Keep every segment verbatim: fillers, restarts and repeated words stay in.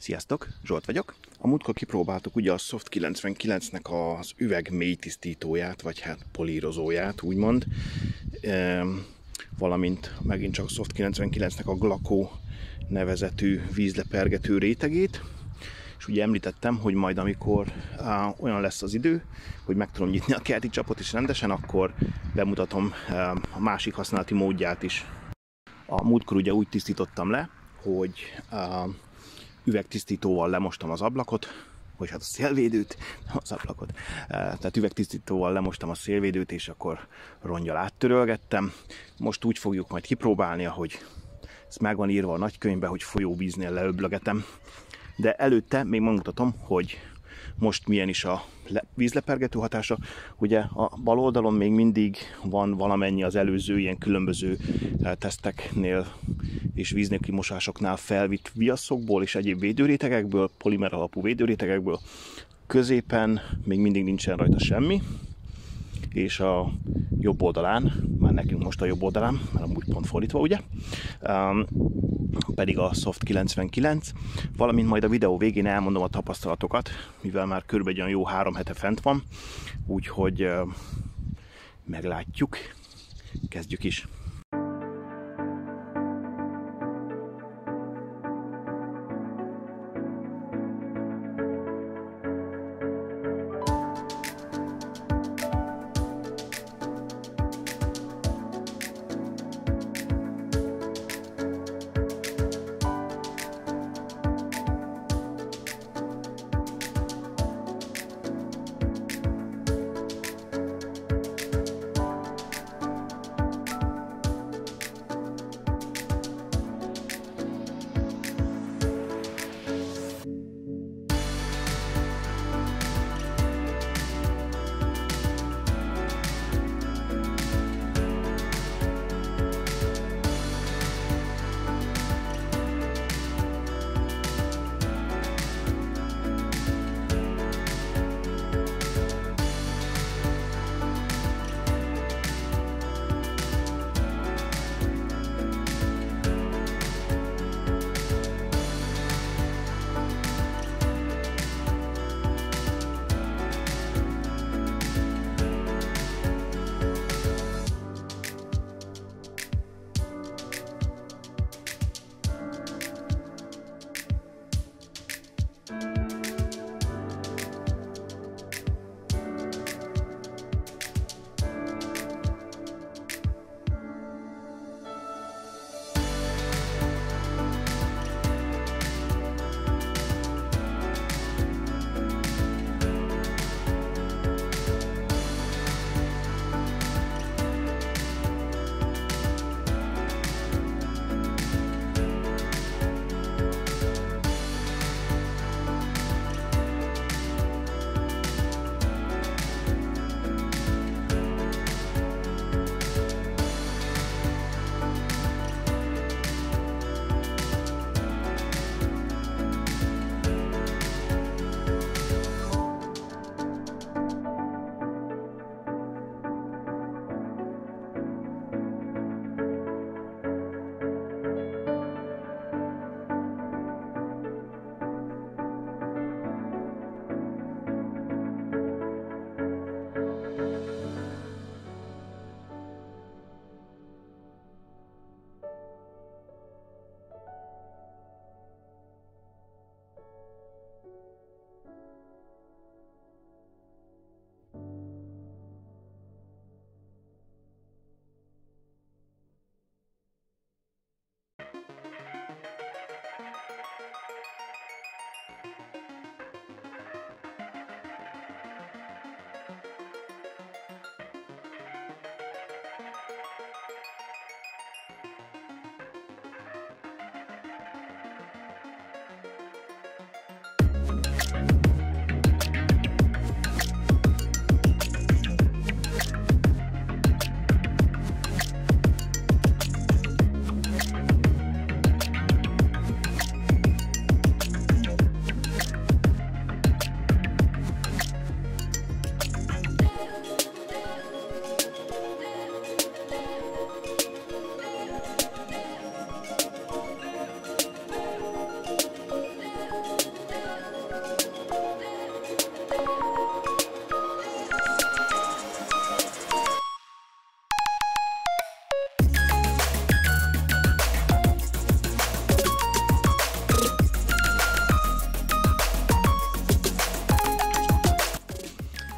Sziasztok, Zsolt vagyok. A múltkor kipróbáltuk ugye a Soft kilencvenkilencnek az üveg mélytisztítóját, vagy hát polírozóját, úgymond. E, valamint megint csak a Soft kilencvenkilencnek a Glaco nevezetű vízlepergető rétegét. És ugye említettem, hogy majd amikor á, olyan lesz az idő, hogy meg tudom nyitni a kerti csapot is rendesen, akkor bemutatom á, a másik használati módját is. A múltkor ugye úgy tisztítottam le, hogy á, üvegtisztítóval lemostam az ablakot, vagy hát a szélvédőt, az ablakot, tehát üvegtisztítóval lemostam a szélvédőt, és akkor rongyal áttörölgettem. Most úgy fogjuk majd kipróbálni, ahogy ez meg van írva a nagykönyvbe, hogy folyóvíznél leöblögetem. De előtte még megmutatom, hogy most milyen is a vízlepergető hatása. Ugye a bal oldalon még mindig van valamennyi az előző ilyen különböző teszteknél és víznélküli mosásoknál felvitt viaszokból és egyéb védőrétegekből, polimer alapú védőrétegekből. Középen még mindig nincsen rajta semmi, és a jobb oldalán, már nekünk most a jobb oldalán, mert amúgy pont fordítva, ugye, um, pedig a Soft kilencvenkilenc, valamint majd a videó végén elmondom a tapasztalatokat, mivel már körülbelül olyan jó három hete fent van, úgyhogy uh, meglátjuk, kezdjük is.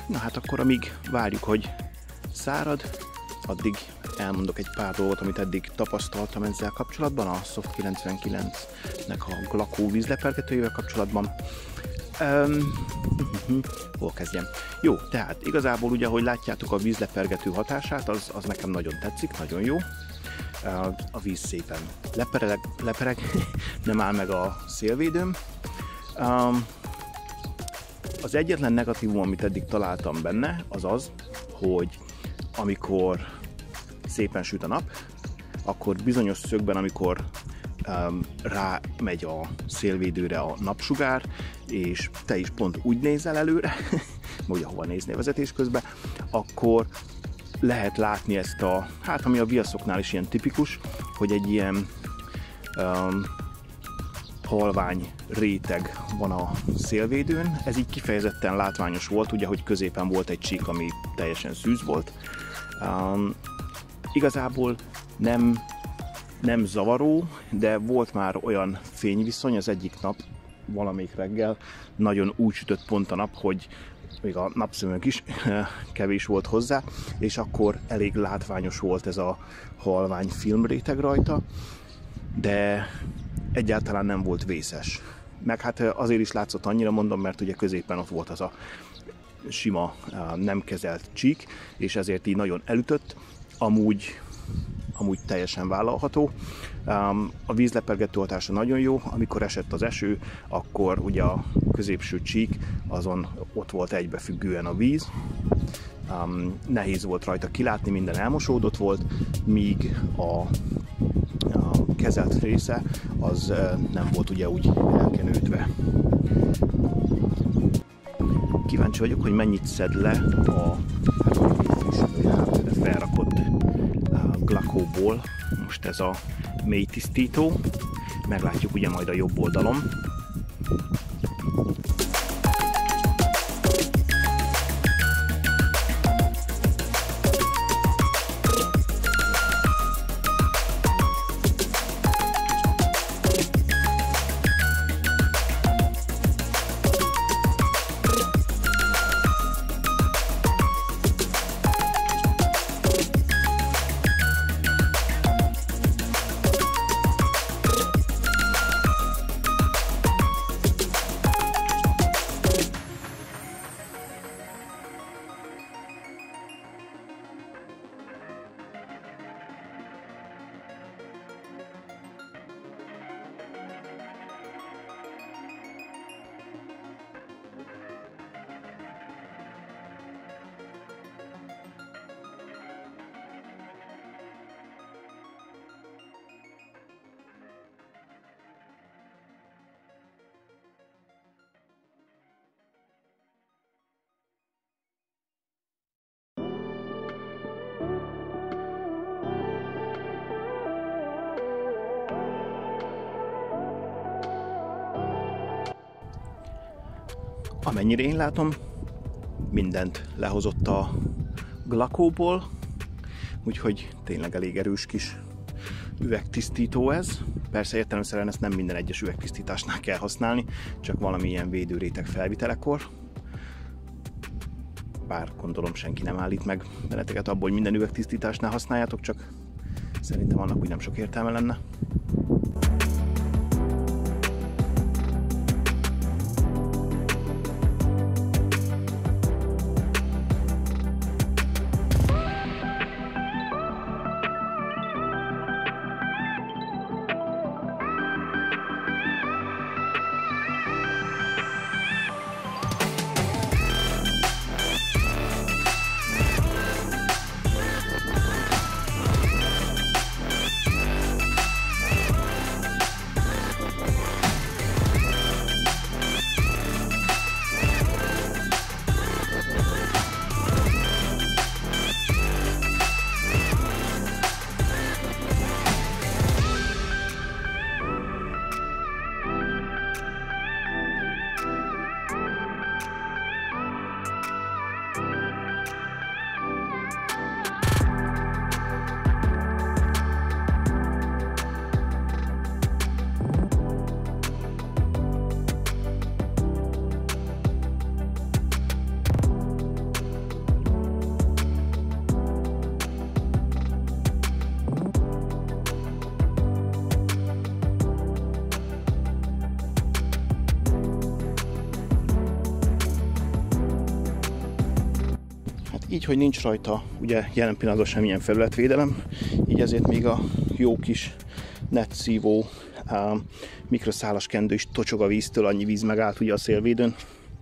Na hát akkor amíg várjuk, hogy szárad, addig elmondok egy pár dolgot, amit eddig tapasztaltam ezzel kapcsolatban, a Soft kilencvenkilencnek a Glacó vízlepergetőjével kapcsolatban. Um, hol kezdjem? Jó, tehát igazából ugye, ahogy látjátok, a vízlepergető hatását, az, az nekem nagyon tetszik, nagyon jó. A víz szépen lepereg, lepereg nem áll meg a szélvédőm. Um, az egyetlen negatívum, amit eddig találtam benne, az az, hogy amikor szépen süt a nap, akkor bizonyos szögben, amikor um, rámegy a szélvédőre a napsugár, és te is pont úgy nézel előre, vagy ahova néznél vezetés közben, akkor lehet látni ezt a, hát ami a viaszoknál is ilyen tipikus, hogy egy ilyen um, halvány réteg van a szélvédőn. Ez így kifejezetten látványos volt, ugye, hogy középen volt egy csík, ami teljesen szűz volt. Um, igazából nem, nem zavaró, de volt már olyan fényviszony az egyik nap, valamelyik reggel, nagyon úgy sütött pont a nap, hogy még a napszemünk is kevés volt hozzá, és akkor elég látványos volt ez a halvány filmréteg rajta, de egyáltalán nem volt vészes. Meg hát azért is látszott annyira, mondom, mert ugye középen ott volt az a sima, nem kezelt csík, és ezért így nagyon elütött, amúgy, amúgy teljesen vállalható. A vízlepergető hatása nagyon jó, amikor esett az eső, akkor ugye a középső csík, azon ott volt egybefüggően a víz, nehéz volt rajta kilátni, minden elmosódott volt, míg a a kezelt része az nem volt ugye úgy elkenődve. Kíváncsi vagyok, hogy mennyit szed le a, hát, felrakott Glacóból most ez a mély tisztító. Meglátjuk ugye majd a jobb oldalon. Amennyire én látom, mindent lehozott a Glacóból, úgyhogy tényleg elég erős kis üvegtisztító ez. Persze értelemszerűen ezt nem minden egyes üvegtisztításnál kell használni, csak valamilyen védőréteg felvitelekor. Bár gondolom senki nem állít meg benneteket abból, hogy minden üvegtisztításnál használjátok, csak szerintem annak úgy nem sok értelme lenne. Így, hogy nincs rajta ugye jelen pillanatban semmilyen felületvédelem, így ezért még a jó kis netszívó mikroszálas kendő is tocsog a víztől, annyi víz megállt ugye a szélvédőn.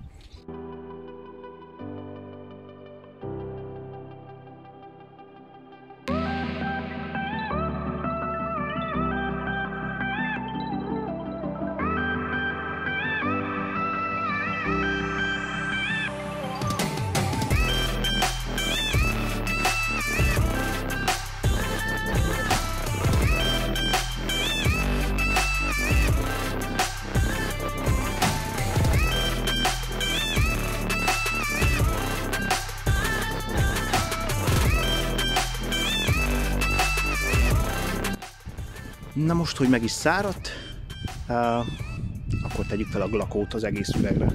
Na most, hogy meg is száradt, uh, akkor tegyük fel a glakót az egész üvegre.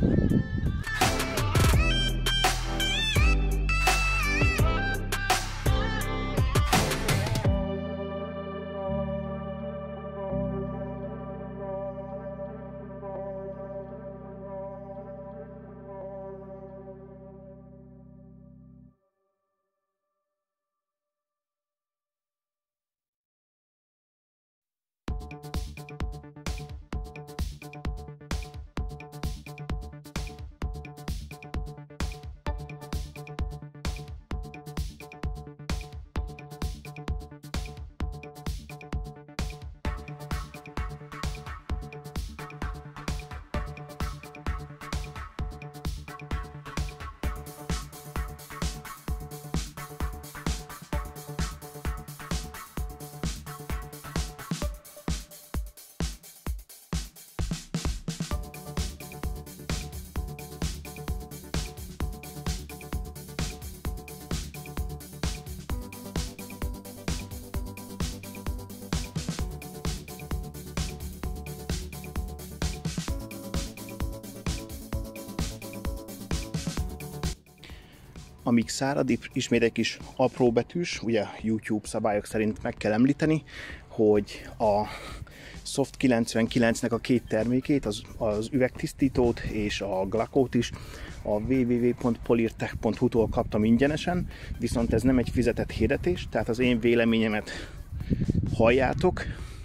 Amíg szárad, ismét egy kis apró betűs, ugye YouTube szabályok szerint meg kell említeni, hogy a Soft kilencvenkilencnek a két termékét, az, az üvegtisztítót és a glakót is a double-u double-u double-u pont polirtech pont hu-tól kaptam ingyenesen, viszont ez nem egy fizetett hirdetés, tehát az én véleményemet halljátok.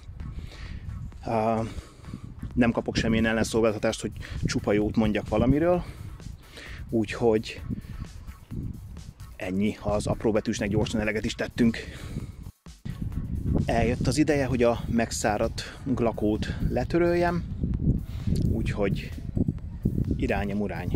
Uh, nem kapok semmilyen ellenszolgáltatást, hogy csupa jót mondjak valamiről, úgyhogy ennyi, az apró betűsnek gyorsan eleget is tettünk. Eljött az ideje, hogy a megszáradt glakót letöröljem, úgyhogy irány a murány.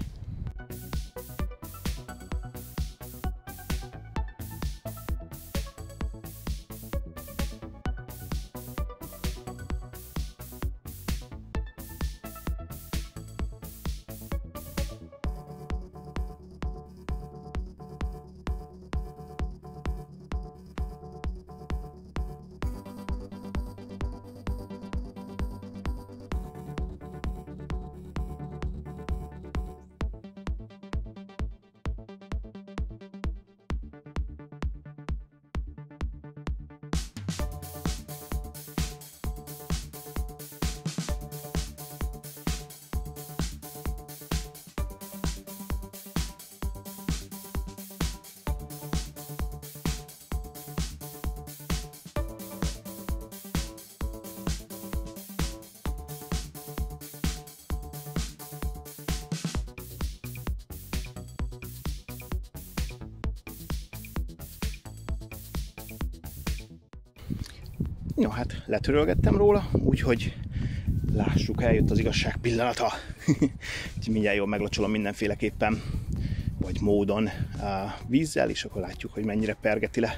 Jó, hát letörölgettem róla, úgyhogy lássuk, eljött az igazság pillanata. Úgyhogy mindjárt jól meglocsolom mindenféleképpen, vagy módon a vízzel, és akkor látjuk, hogy mennyire pergeti le.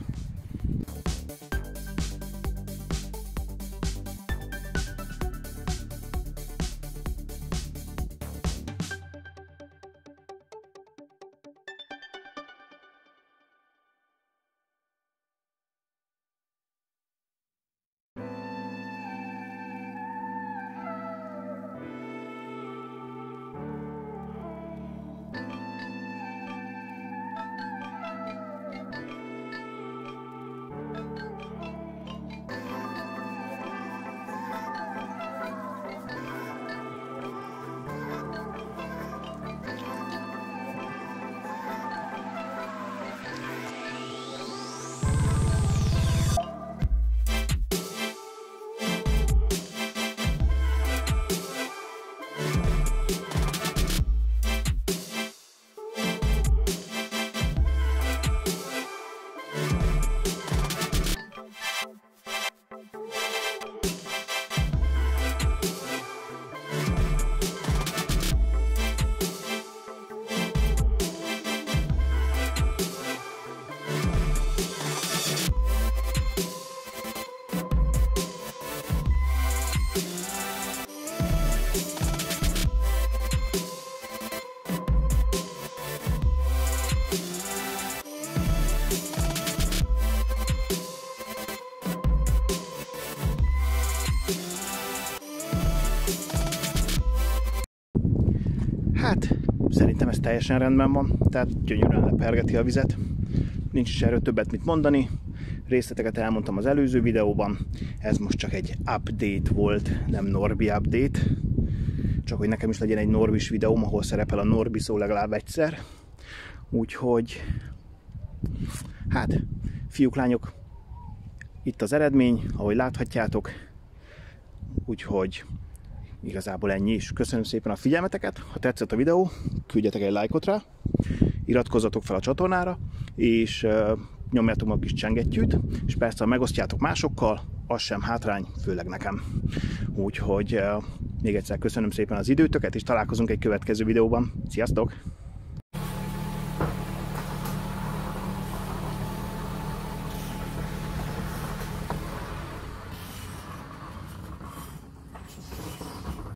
teljesen rendben van, tehát gyönyörűen lepergeti a vizet. Nincs is erről többet mit mondani. Részleteket elmondtam az előző videóban. Ez most csak egy update volt, nem Norbi update. Csak hogy nekem is legyen egy Norbis videóm, ahol szerepel a Norbi szó legalább egyszer. Úgyhogy, hát, fiúk, lányok, itt az eredmény, ahogy láthatjátok. Úgyhogy igazából ennyi is. Köszönöm szépen a figyelmeteket. Ha tetszett a videó, küldjetek egy lájkot rá, iratkozzatok fel a csatornára, és uh, nyomjátok meg a kis csengettyűt, és persze, ha megosztjátok másokkal, az sem hátrány, főleg nekem. Úgyhogy uh, még egyszer köszönöm szépen az időtöket, és találkozunk egy következő videóban. Sziasztok!